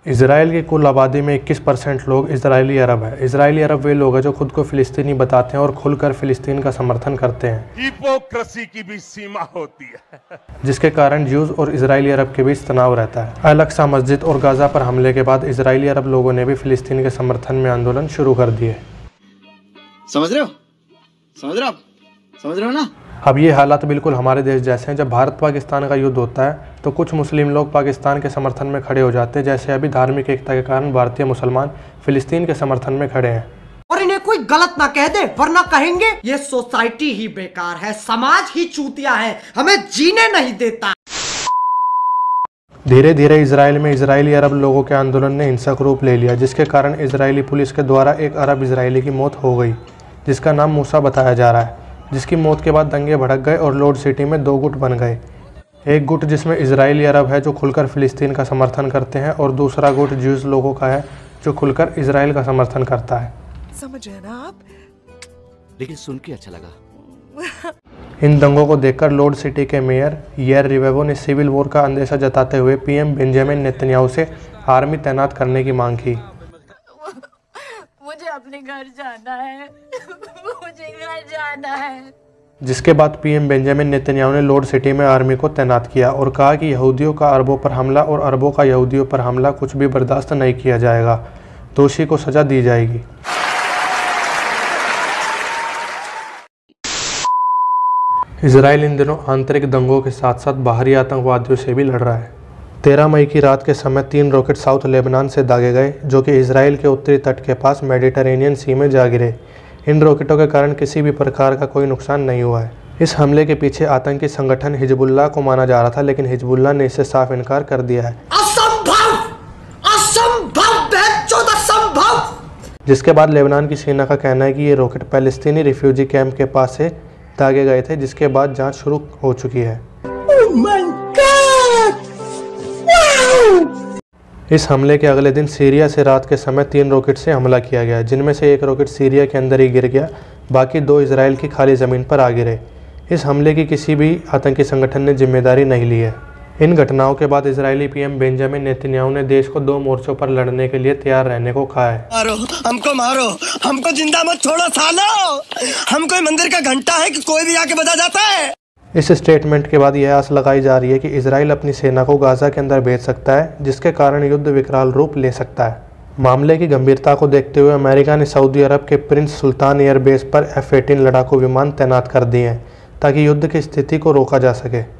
Israel की कुल आबादी में 21% लोग इजरायली अरब हैं। इजरायली अरब वे लोग हैं जो खुद को फिलिस्तीनी बताते हैं और खुलकर फिलिस्तीन का समर्थन करते हैं। हिपोक्रेसी की भी सीमा होती है जिसके कारण ज्यूज और इजरायली अरब के बीच तनाव रहता है। अल-अक्सा मस्जिद और गाजा पर हमले के बाद इजरायली अरब लोगों ने भी फिलिस्तीन के समर्थन में आंदोलन शुरू कर दिए। समझ रहे हो ना? अब ये हालात बिल्कुल हमारे देश जैसे हैं। जब भारत पाकिस्तान का युद्ध होता है तो कुछ मुस्लिम लोग पाकिस्तान के समर्थन में खड़े हो जाते हैं, जैसे अभी धार्मिक एकता के कारण भारतीय मुसलमान फिलिस्तीन के समर्थन में खड़े हैं। और इन्हें कोई गलत ना कह दे वरना कहेंगे ये सोसाइटी ही बेकार है, समाज ही चूतिया है, हमें जीने नहीं देता। धीरे धीरे इजराइल में इजरायली अरब लोगों के आंदोलन ने हिंसक रूप ले लिया, जिसके कारण इजरायली पुलिस के द्वारा एक अरब इजरायली की मौत हो गई, जिसका नाम मूसा बताया जा रहा है। जिसकी मौत के बाद दंगे भड़क गए और लॉर्ड सिटी में 2 गुट बन गए। एक गुट जिसमें इजरायली अरब है जो खुलकर फिलिस्तीन का समर्थन करते हैं, और दूसरा गुट ज्यूज लोगों का है जो खुलकर इजराइल का समर्थन करता है। समझ रहे ना आप? लेकिन सुन के अच्छा लगा। इन दंगों को देखकर लॉर्ड सिटी के मेयर यार रिवेवो ने सिविल वॉर का अंदेशा जताते हुए पीएम बेंजामिन नेतन्याहू से आर्मी तैनात करने की मांग की। मुझे अपने घर जाना है मुझे घर जाना है। जिसके बाद पीएम बेंजामिन नेतन्याहू ने लॉर्ड सिटी में आर्मी को तैनात किया और कहा कि यहूदियों का अरबों पर हमला और अरबों का यहूदियों पर हमला कुछ भी बर्दाश्त नहीं किया जाएगा, दोषी को सजा दी जाएगी। इजराइल इन दिनों आंतरिक दंगों के साथ साथ बाहरी आतंकवादियों से भी लड़ रहा है। 13 मई की रात के समय 3 रॉकेट साउथ लेबनान से दागे गए, जो कि इजराइल के उत्तरी तट के पास मेडिटेरेनियन सी में जा गिरे। इन रॉकेटों के कारण किसी भी प्रकार का कोई नुकसान नहीं हुआ है। इस हमले के पीछे आतंकी संगठन हिजबुल्लाह को माना जा रहा था, लेकिन हिजबुल्लाह ने इससे साफ इनकार कर दिया है। जिसके बाद लेबनान की सेना का कहना है कि ये रॉकेट पैलेस्तीनी रिफ्यूजी कैंप के पास से दागे गए थे, जिसके बाद जांच शुरू हो चुकी है। इस हमले के अगले दिन सीरिया से रात के समय 3 रॉकेट से हमला किया गया, जिनमें से एक रॉकेट सीरिया के अंदर ही गिर गया, बाकी 2 इजराइल की खाली ज़मीन पर आ गिरे। इस हमले की किसी भी आतंकी संगठन ने जिम्मेदारी नहीं ली है। इन घटनाओं के बाद इजरायली पीएम बेंजामिन नेतन्याहू ने देश को 2 मोर्चों पर लड़ने के लिए तैयार रहने को कहा है। मारो, हमको जिंदा मत छोड़ो सालो, हम कोई मंदिर का घंटा है कि कोई भी आके बजा जाता है। इस स्टेटमेंट के बाद यह आस लगाई जा रही है कि इजराइल अपनी सेना को गाजा के अंदर भेज सकता है, जिसके कारण युद्ध विकराल रूप ले सकता है। मामले की गंभीरता को देखते हुए अमेरिका ने सऊदी अरब के प्रिंस सुल्तान एयरबेस पर F-18 लड़ाकू विमान तैनात कर दिए हैं, ताकि युद्ध की स्थिति को रोका जा सके।